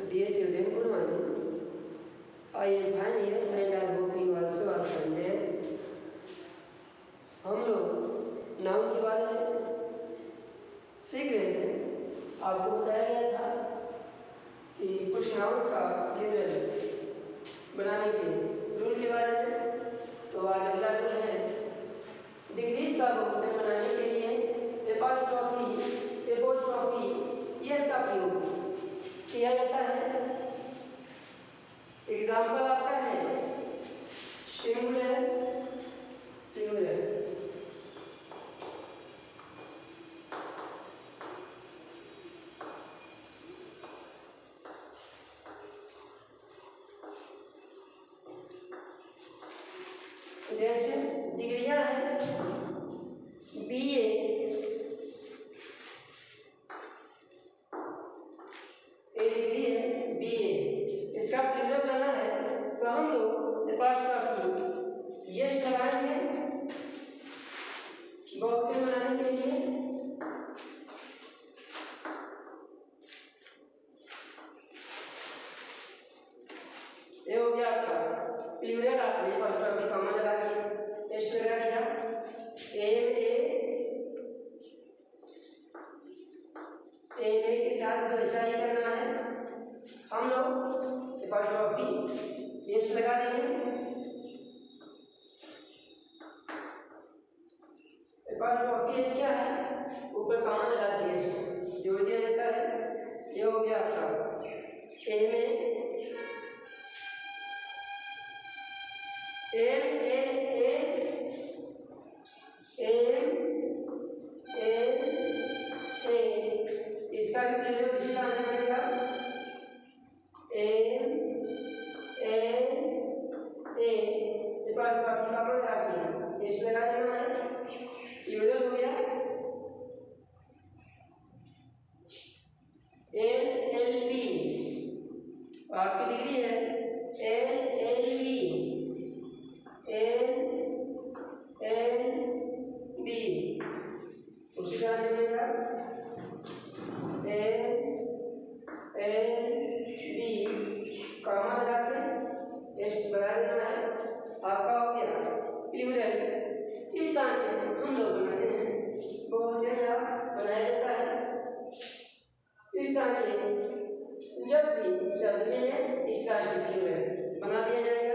Dear children, good morning. I am fine here and I hope you also are fine there. हम लोग noun के बारे में सीख रहे थे। आपको बताया गया था कि कुछ नाउन्स का प्लूरल बनाने के रूल के बारे में। तो आज अगला रूल है डिग्रीज का बहुवचन बनाने के लिए एपोस्ट्रॉफी यस का प्रयोग किया जाता है। एग्जाम्पल आपका है सिंगुलर, प्लूरल। जैसे डिग्रियां हैं BA, डिग्री है BA, इसका प्लूरल लाना है तो हम लोग एपोस्ट्रॉफी यस लगाएंगे बहुवचन बनाने के लिए। ये हो गया आपका प्लूरल। आपने एपोस्ट्रॉफी कॉमा लगा के एस लगा दिया। ए के साथ जो ऐसा ही करना है हम लोग एपोस्ट्रॉफी यस लगा देंगे। एपोस्ट्रॉफी यस क्या है? ऊपर कॉमा लगा दिया जोड़ दिया जाता है। ये हो गया आपका ए में इसका भी प्लूरल इसी तरह से बनेगा एपोस्ट्रॉफी कॉमा लगा के एस लगा देना है। प्लूरल हो गया LLB। आपकी डिग्री है LLB उसी तरह से मिलेगा LLB कॉमा लगा के एस लगा देना है। आपका हो गया प्लूरल। इस तरह से हम लोग बनाते हैं बहुवचन बनाया जाता है। इस तरह के जब भी शब्द मिले इस तरह से प्लूरल बना दिया जाएगा।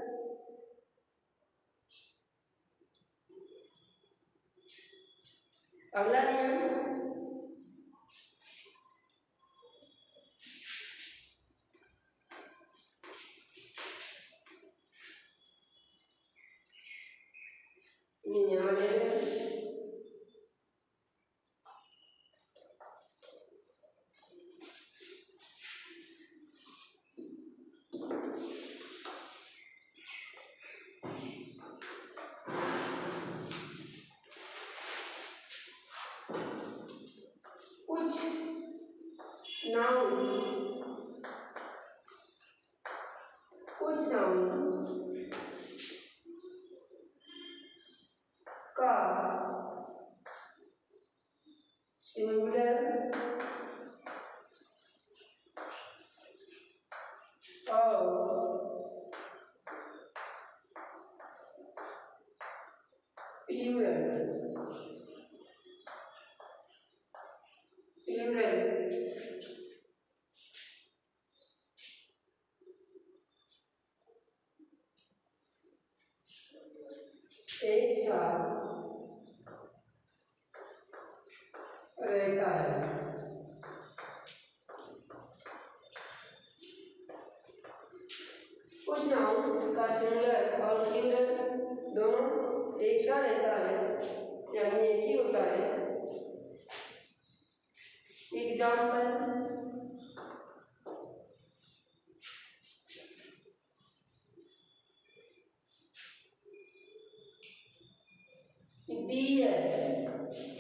अगला नियम कुछ नाउन्स का सिंगुलर और प्लूरल एक साथ रहता है। कुछ नाउन्स का सिंगुलर और प्लूरल दोनों एक साथ रहता है, यानी एक ही होता है। एग्जाम्पल डियर,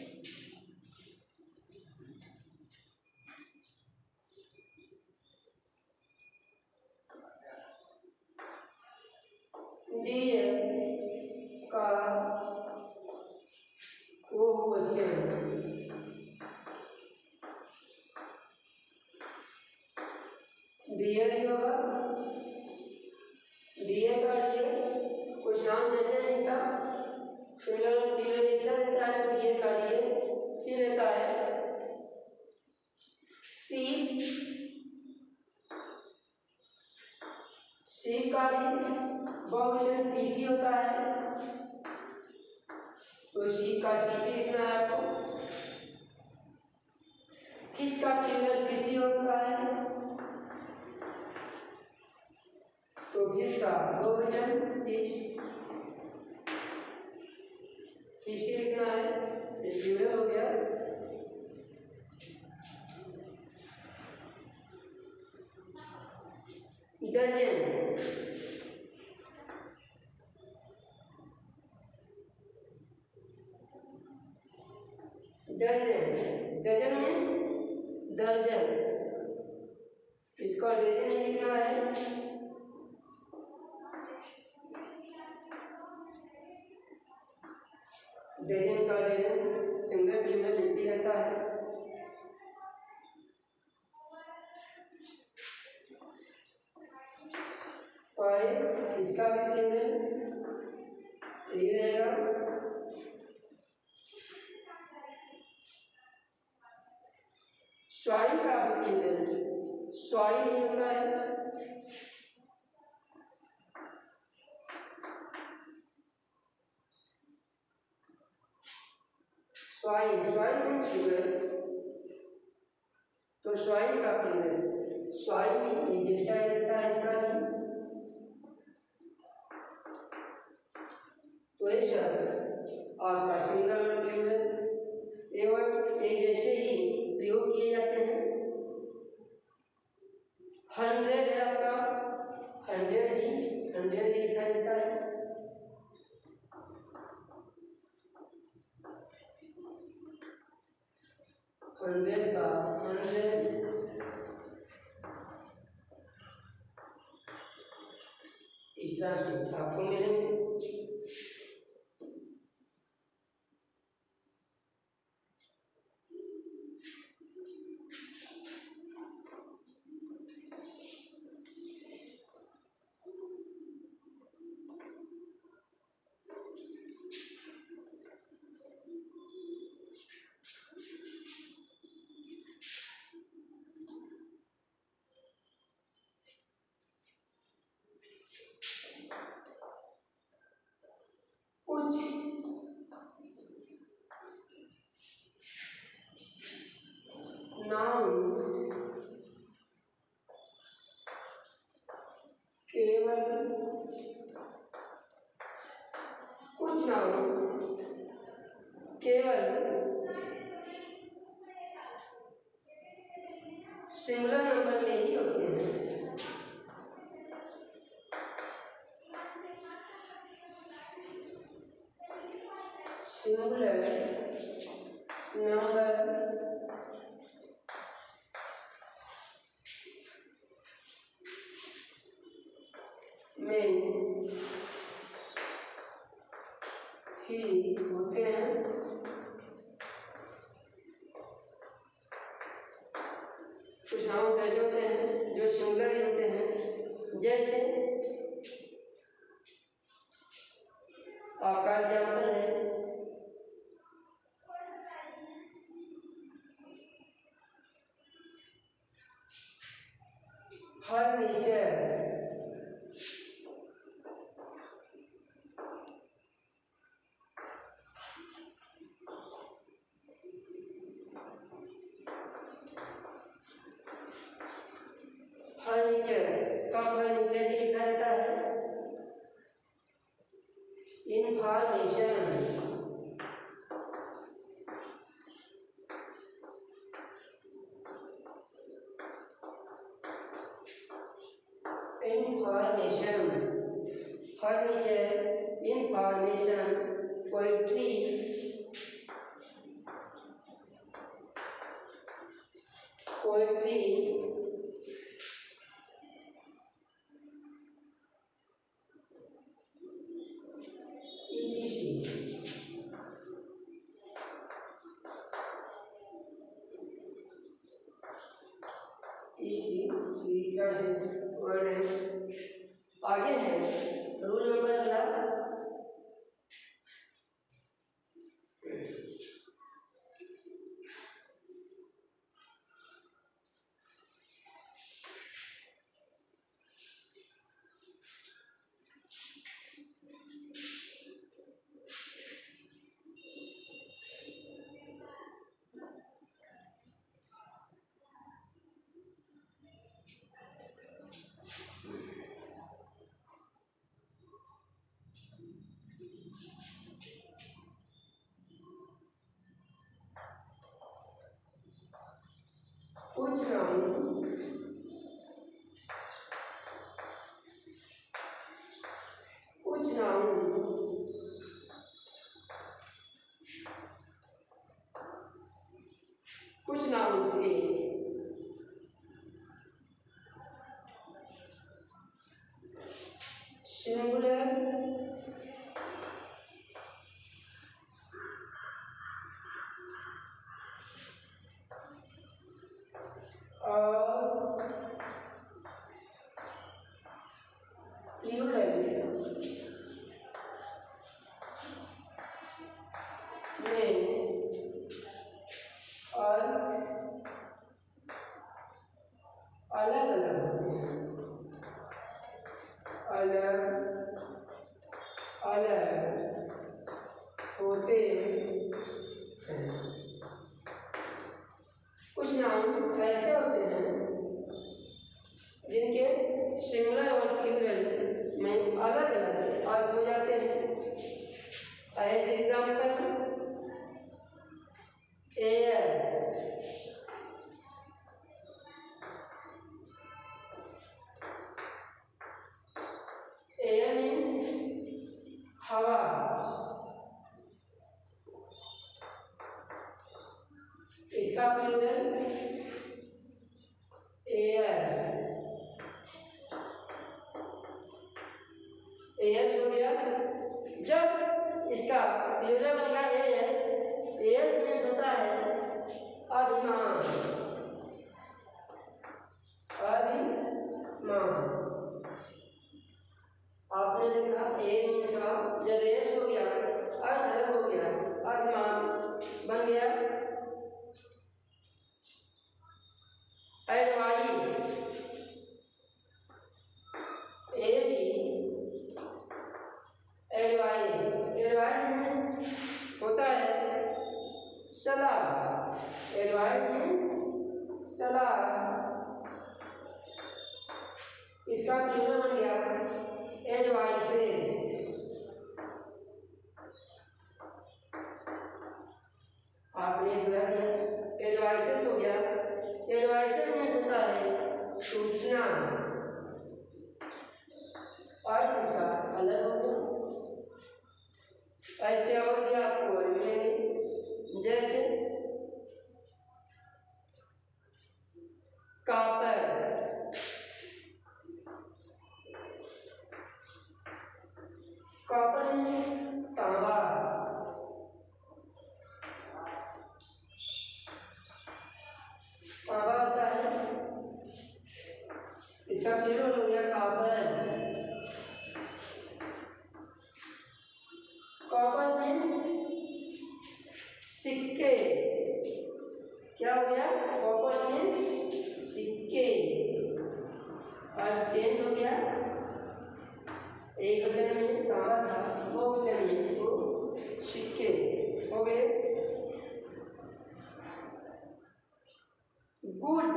डियर का बहुवचन डी ए भी होगा, डी ए का डी ए कुछ नाम जैसे नहीं था, सिमिलर प्लीवरेज देता है तो डी ए का डी ए, फिर रहता है सी, सी का भी बहुवचन सी भी होता है, तो सी का सी भी लिखना है आपको। फिश का प्लूरल फिशी होता है, तो फिश का बहुवचन फिश, फिशी लिखना है, ये प्लूरल हो गया। डजन, डजन, डजन मीन्स दर्जन, इसका डजन ही लिखना है। डजन का डजन सिंगल प्लूरल लिख भी रहता है। ट्वाइस, इसका भी प्लूरल यही रहेगा। स्वाइन का भी प्लूरल स्वाइन ही होता है। स्वाइन, स्वाइन मीन्स शुगर, तो स्वाइन का प्लूरल स्वाइन ही जैसा रहता है इसका भी। तो ये शब्द आपका सिंगल और प्लूरल एवं एक जैसे ही प्रयोग किए जाते हैं। 100 है आपका, 100 ही लिखा जाता है। हंड्रेड का 100 इस तरह से आपको मिलेंगे। कुछ नाउन्स केवल, कुछ नाउन्स केवल सिंगुलर नंबर में ही होते हैं। सिंगुलर नंबर में ही होते हैं। कुछ नाउन्स ऐसे होते हैं जो सिंगुलर ही होते हैं, जैसे आपका एग्जाम्पल है फर्नीचर, फर्नीचर का फर्नीचर ही लिखा जाता है। Information, information, furniture, information, poetry, poetry, word है। आगे है रूल नंबर अगला, कुछ नाउन्स के सिंगुलर और प्लूरल में और अलग अलग होते हैं, अलग अलग होते हैं। कुछ नाउन ऐसे होते हैं जिनके सिंगुलर और प्लूरल में अलग अलग अर्थ हो जाते हैं। As example air, air means हवा, इसका प्लूरल एयर्स, एयर्स हो गया। जब इसका प्लूरल बन गया एयर्स, एयर्स मीन्स होता है अभिमान, अभिमान। आपने देखा ए मीन्स जब एयर्स हो गया अर्थ अलग हो गया, अभिमान बन गया एडवाइस, एडवाइस, एडवाइस मीन्स होता है सलाह, एडवाइस मीन्स सलाह, इसका प्लूरल बन गया एडवाइसेस। आपने सुना दिया एडवाइसेस हो गया, एडवाइसेस मीन्स होता है सूचना, अर्थ इसका अलग हो गया। ऐसे और भी आपको वर्ड मिलेंगे, जैसे कापर, कॉपर मीन्स तांबा, तांबा होता है, इसका प्लूरल हो गया कॉपर। कॉपर मीन्स सिक्के, क्या हो गया कॉपर मीन्स सिक्के, और चेंज हो गया, एक वचन में तांबा था, दो वचन में तो सिक्के हो गए। गुड,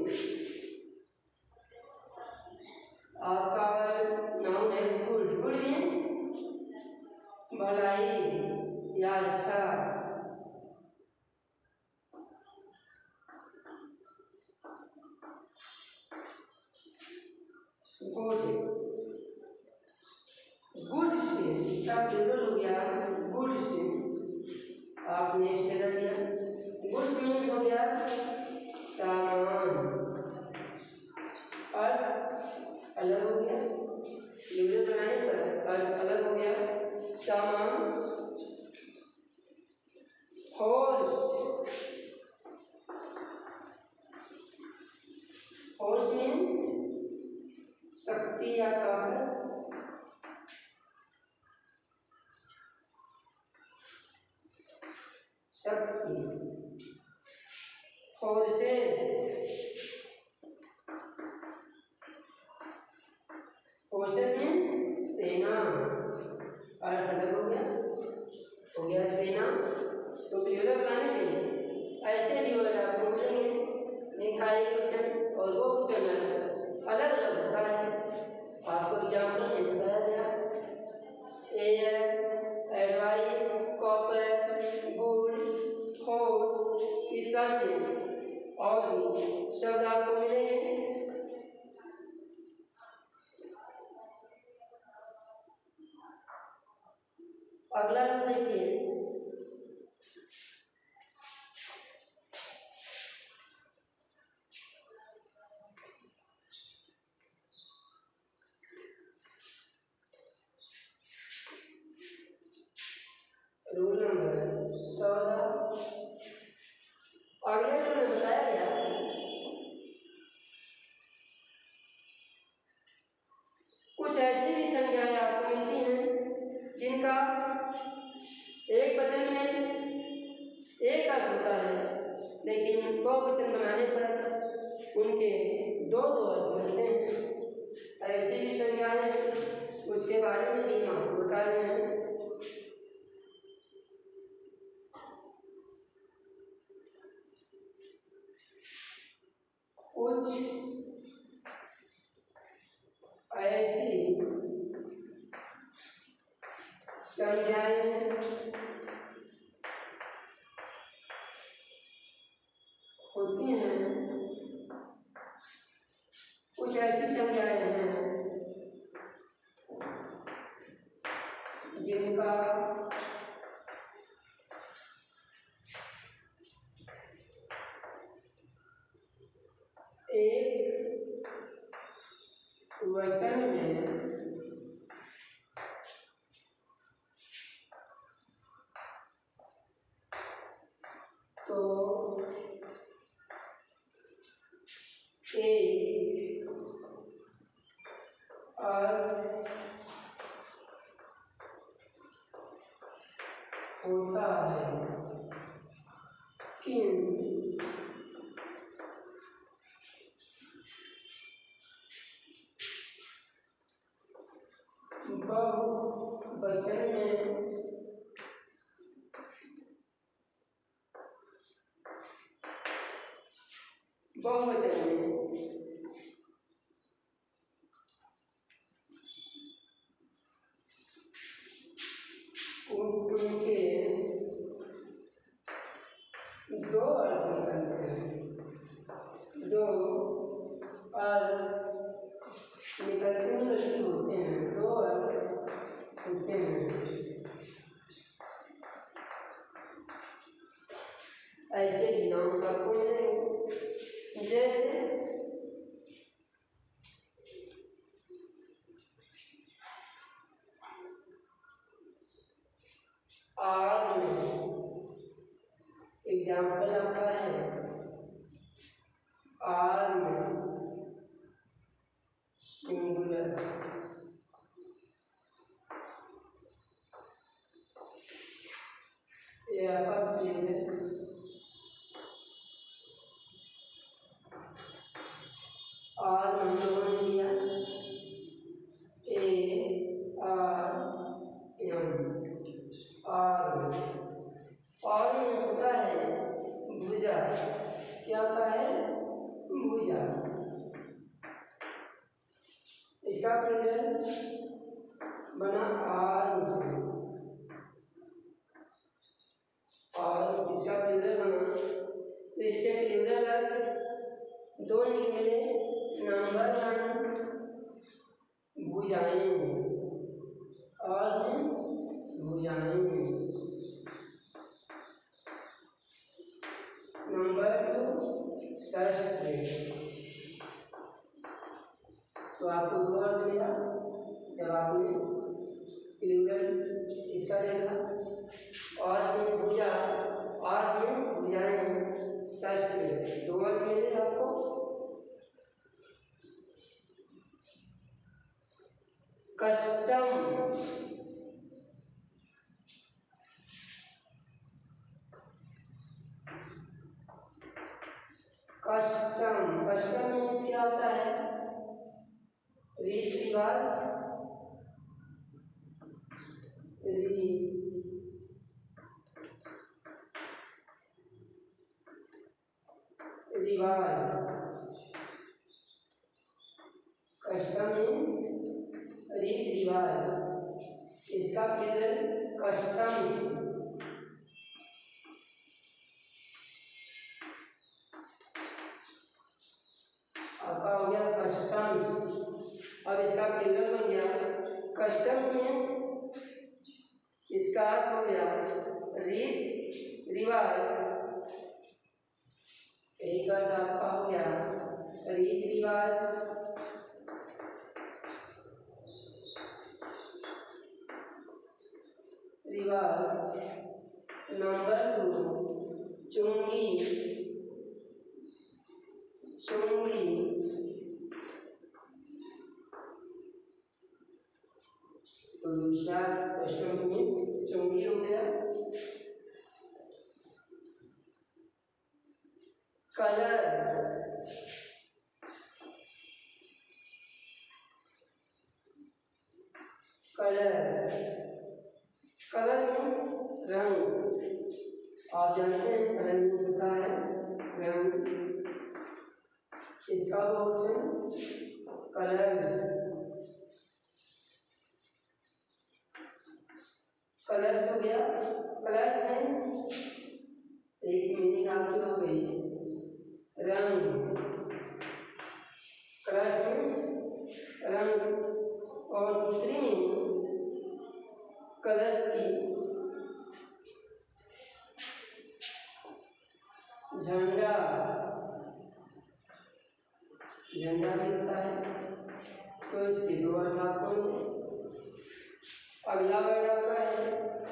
आपका नाउन है गुड, गुड मीन्स भलाई या अच्छा। गुड, गुड से इसका प्लूरल हो गया गुड से, आपने इसमें लगा दिया। गुड्स मीन्स हो गया सामान, और अलग हो गया प्लूरल बनाने पर और अलग हो गया सामान। हॉर्स, फोर्स मीन्स शक्ति या ताकत, शक्ति। फोर्सेस, फोर्सेस मीन्स सेना। अर्थ अलग हो गया सेना। तो प्लूरल बनाने के लिए ऐसे भी वर्ड आपको मिलेंगे जिनका एक वचन और वो वचन अलग अलग होता है। आपको एग्जाम्पल में बताया गया air, advice, copper, good, force, इस तरह से और भी शब्द आपको मिलेंगे। अगला रूल देखिए, रूल नंबर 14। अगले रूल में बताया गया कुछ ऐसी भी संख्याएं आपको मिलती हैं जिनका एक वचन में एक अर्थ होता है, लेकिन बहुवचन बनाने पर उनके दो अर्थ मिलते हैं। ऐसी भी संख्याएं उसके बारे में भी हम आपको बता रहे हैं। कुछ ऐसी संख्याएं होती हैं, कुछ ऐसी संख्याएं हैं जिनका एक वचन में तो एक अर्थ होता है, बहुवचन में उनके दो अर्थ निकलते हैं, दो अर्थ निकलते होते हैं, दो अर्थ होते हैं। ऐसे भी नाम सबको मिलेंगे, जैसे आर्म। एग्जाम्पल आपका है आर्म सिंगुलर। ये आपका प्लूरल। आर्म हम लोगों ने लिया आर्म। आर्म होता है भुजा। क्या होता है? भुजा। इसका प्लूरल बना आर्म्स। आर्म्स इसका प्लूरल बना, तो इसके प्लूरल अर्थ दो निकले। नंबर 1 भुजाएं, आर्म्स भुजाएं। नंबर 2 शस्त्र। तो आपको दो अर्थ मिला जब आपने प्लूरल इसका देखा। और मीन्स भुजा, आर्म्स मीन्स भुजाएं, शस्त्र, दो अर्थ मिले आपको। कस्टम, कस्टम, कस्टम मीन्स क्या होता है? रीति रिवाज, रिवाज। कस्टम मीन्स रीति रिवाज, इसका प्लूरल कस्टम्स। आपका हो गया कस्टम्स। अब इसका प्लूरल बन गया कस्टम्स मीन्स, इसका अर्थ हो गया रीत रिवाज। एक अर्थ आपका हो गया रीत रिवाज, रिवाज। नंबर 2 चुंगी, चुंगी। तो दूसरा कस्टम मीन्स चुंगी हो गया। कलर, कलर, कलर मीन्स रंग। आप जानते हैं कलर मीन्स होता है रंग, इसका ऑप्शन कलर्स। कलर्स हो गया, कलर्स मीन्स एक मीनिंग आपकी हो गई रंग, कलर्स मीन्स रंग। और दूसरी मीनिंग कलर्स की झंडा, झंडा भी होता है। तो इसके दो अर्थ आपको मिले। अगला वर्ड आपका है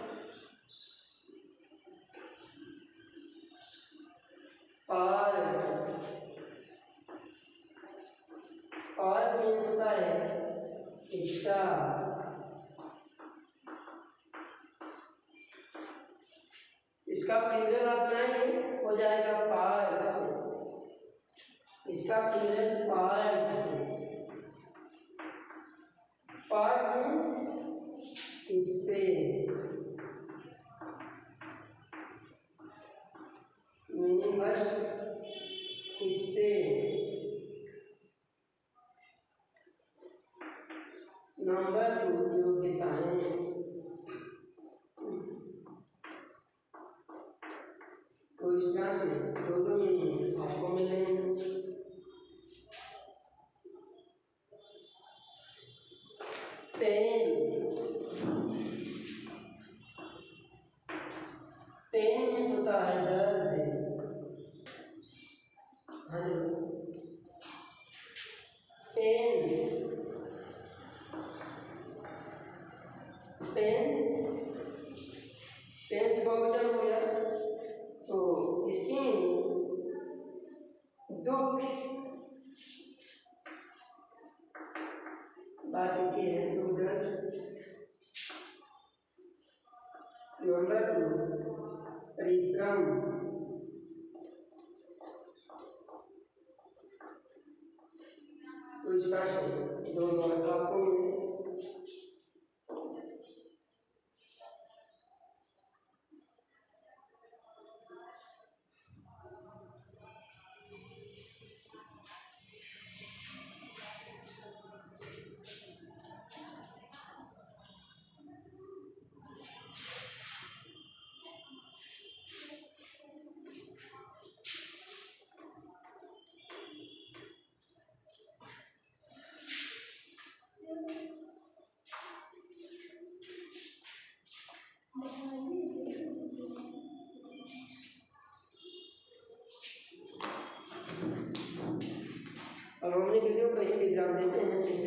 पार्क, पार्क मीन्स होता है हिस्सा। इसका प्लूरल आप बनाएंगे हो जाएगा पार्ट्स, इसका प्लूरल पार्ट्स। पार्ट मीन्स हिस्से, मीनिंग फर्स्ट हिस्से। नंबर 2 योग्यताएं, तो इस तरह से दो मीनिंग आपको मिलेंगे। पेन, पेन मीन्स होता है दर्द। हाँ जी, पेन, पेन्स, पेन्स बॉक्सर हो गया। तो इसकी दुख, बात की है दुख दर्द। नंबर 2 परिश्रम, तो इसका दो वर्ड आपको मिले। अब हमने वीडियो को ही एग्जाम देते हैं।